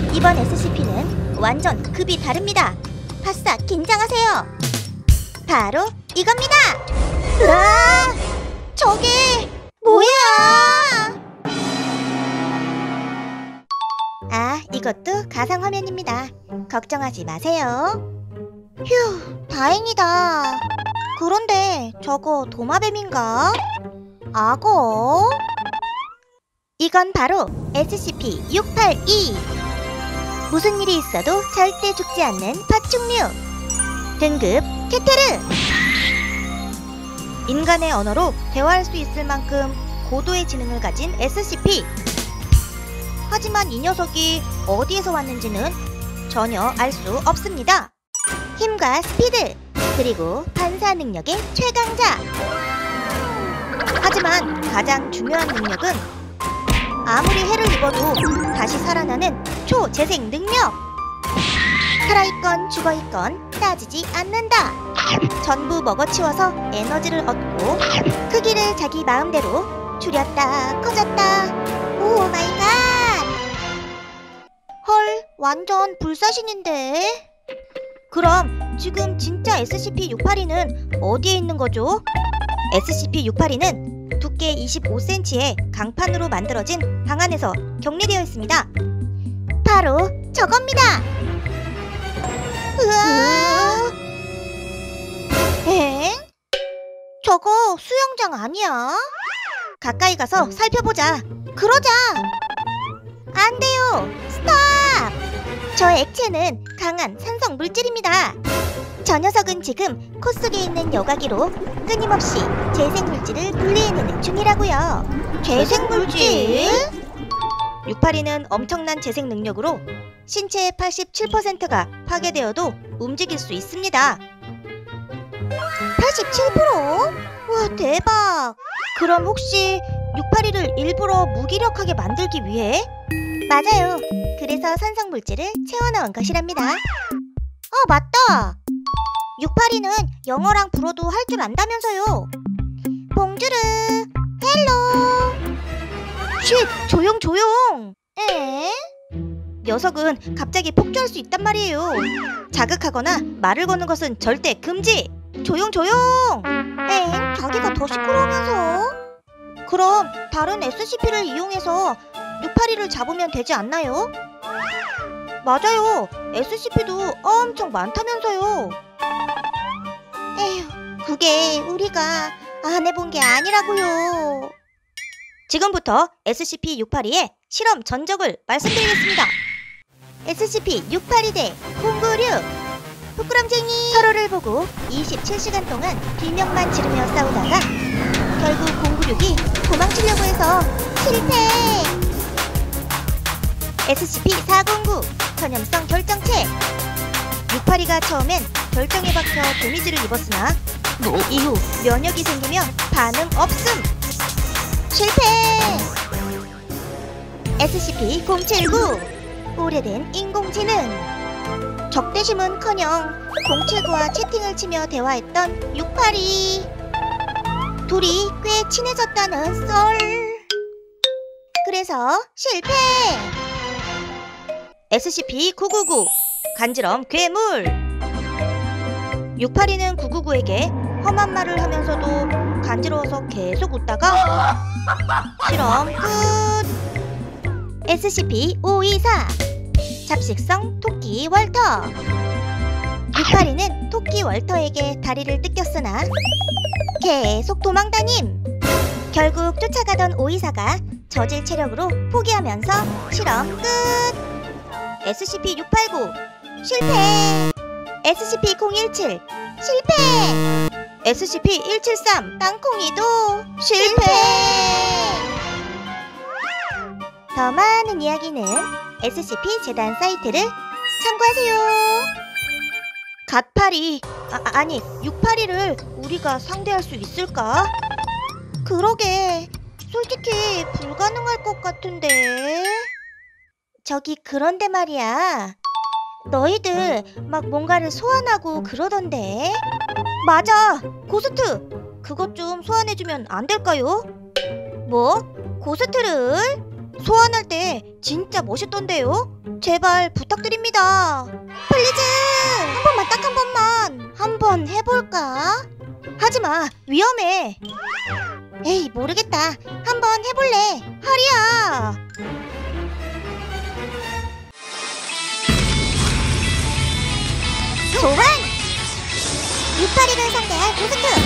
이번 SCP는 완전 급이 다릅니다. 바싹 긴장하세요. 바로 이겁니다. 으아! 저게 뭐야? 아, 이것도 가상화면입니다. 걱정하지 마세요. 휴, 다행이다. 그런데 저거 도마뱀인가? 악어? 이건 바로 SCP-682. 무슨 일이 있어도 절대 죽지 않는 파충류. 등급 테테르. 인간의 언어로 대화할 수 있을 만큼 고도의 지능을 가진 SCP. 하지만 이 녀석이 어디에서 왔는지는 전혀 알 수 없습니다. 힘과 스피드, 그리고 반사 능력의 최강자. 하지만 가장 중요한 능력은 아무리 해를 입어도 다시 살아나는 초재생 능력. 살아있건 죽어있건 따지지 않는다. 전부 먹어치워서 에너지를 얻고 크기를 자기 마음대로 줄였다 커졌다. 오 마이 갓. 헐, 완전 불사신인데. 그럼 지금 진짜 SCP-682는 어디에 있는 거죠? SCP-682는 두께 25cm의 강판으로 만들어진 방 안에서 격리되어 있습니다. 바로 저겁니다. 으아! 엥? 저거 수영장 아니야? 가까이 가서 살펴보자. 그러자. 안 돼요. 스탑! 저 액체는 강한 산성 물질입니다. 저 녀석은 지금 코 속에 있는 여과기로 끊임없이 재생물질을 분리해내는 중이라고요. 재생물질? 682는 엄청난 재생 능력으로 신체의 87%가 파괴되어도 움직일 수 있습니다. 87%? 와, 대박! 그럼 혹시 682를 일부러 무기력하게 만들기 위해? 맞아요. 그래서 산성물질을 채워넣은 것이랍니다. 아, 맞다! 682는 영어랑 불어도 할 줄 안다면서요. 봉주르, 헬로. 쉿, 조용. 에? 녀석은 갑자기 폭주할 수 있단 말이에요. 자극하거나 말을 거는 것은 절대 금지. 조용. 엥, 자기가 더 시끄러우면서. 그럼 다른 SCP를 이용해서 682를 잡으면 되지 않나요? 맞아요. SCP도 엄청 많다면서요. 에휴, 그게 우리가 안 해본 게 아니라고요. 지금부터 SCP-682의 실험 전적을 말씀드리겠습니다. SCP-682 대 096. 부끄럼쟁이. 서로를 보고 27시간 동안 비명만 지르며 싸우다가 결국 096이 도망치려고 해서 실패. SCP-409 전염성 결정체. 682가 처음엔 결정에 박혀 데미지를 입었으나 이후 면역이 생기며 반응 없음. 실패. SCP-079 오래된 인공지능. 적대심은커녕 079와 채팅을 치며 대화했던 682. 둘이 꽤 친해졌다는 썰. 그래서 실패. SCP-999 간지럼 괴물. 682는 999에게 험한 말을 하면서도 간지러워서 계속 웃다가 실험 끝. SCP-524 잡식성 토끼 월터. 682는 토끼 월터에게 다리를 뜯겼으나 계속 도망다님. 결국 쫓아가던 524가 저질 체력으로 포기하면서 실험 끝. SCP-689 실패. SCP-017 실패. SCP-173 땅콩이도 실패. 더 많은 이야기는 SCP 재단 사이트를 참고하세요. 갓82 아니 682를 우리가 상대할 수 있을까? 그러게, 솔직히 불가능할 것 같은데. 저기 그런데 말이야, 너희들 막 뭔가를 소환하고 그러던데. 맞아, 고스트. 그것 좀 소환해주면 안 될까요? 뭐? 고스트를? 소환할 때 진짜 멋있던데요? 제발 부탁드립니다. 플리즈! 한 번만, 딱 한 번만. 한번 해볼까? 하지마, 위험해. 에이, 모르겠다. 한번 해볼래. 하리야. 소환! 유파리를 상대할 고스트.